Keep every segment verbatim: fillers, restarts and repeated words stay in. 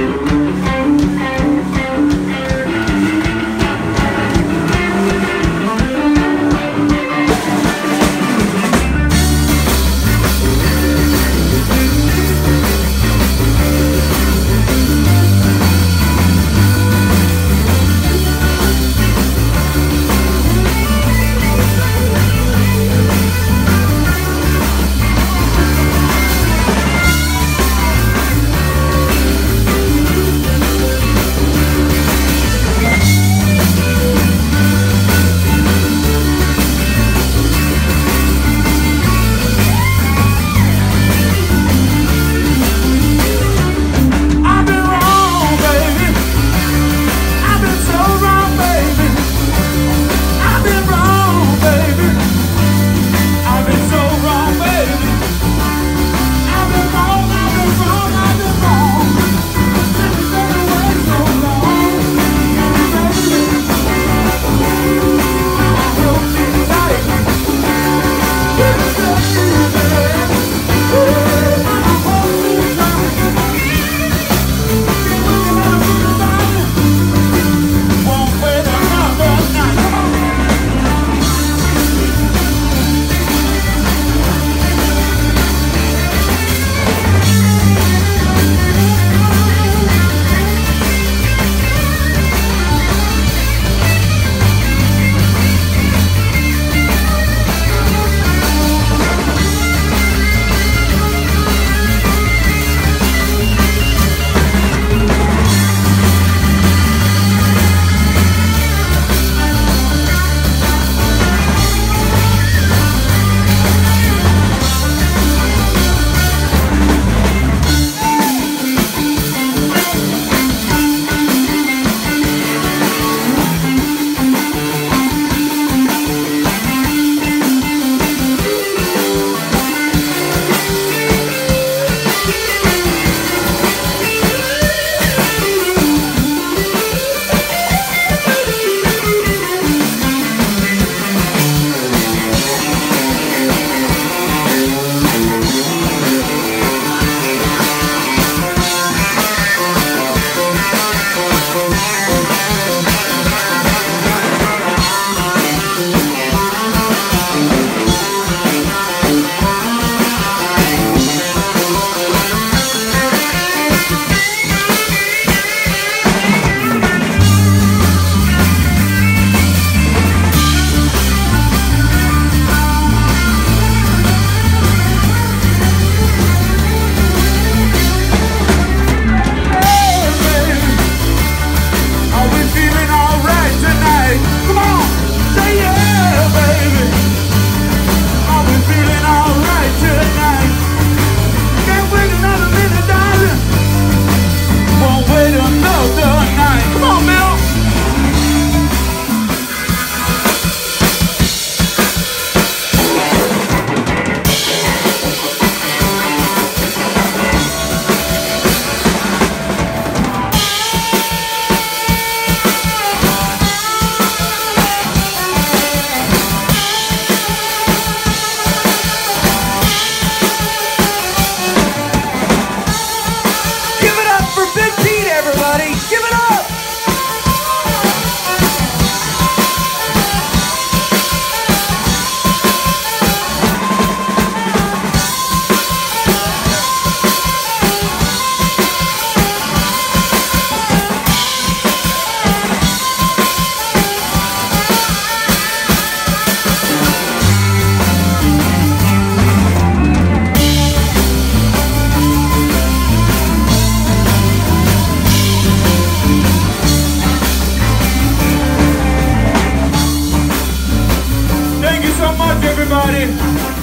everybody.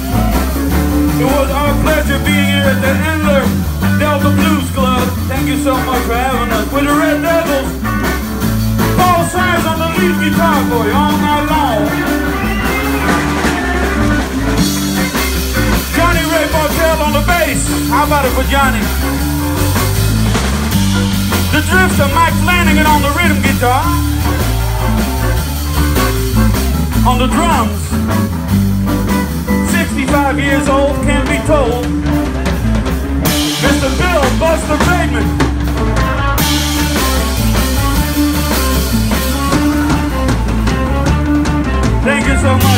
It was our pleasure being here at the Enler Delta Blues Club. Thank you so much for having us. With the Red Devils, Paul Sires on the lead guitar for you all night long. Johnny Ray Bartell on the bass. How about it for Johnny? The Drifter, Mike Flanagan on the rhythm guitar. On the drums, sixty-five years old, can't be told, Mister Bill Buster Bateman.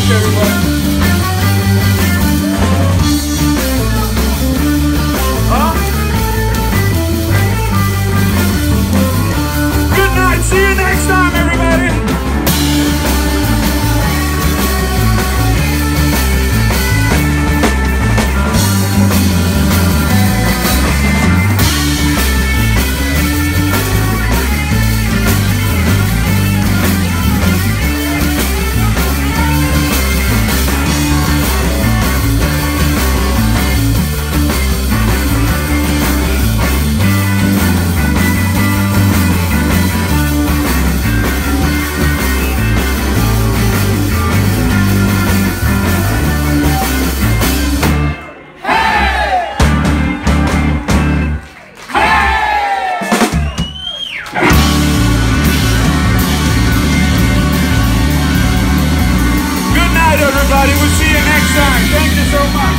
everybody. Huh? Good night. See you next time, everybody. Everybody, we'll see you next time. Thank you so much.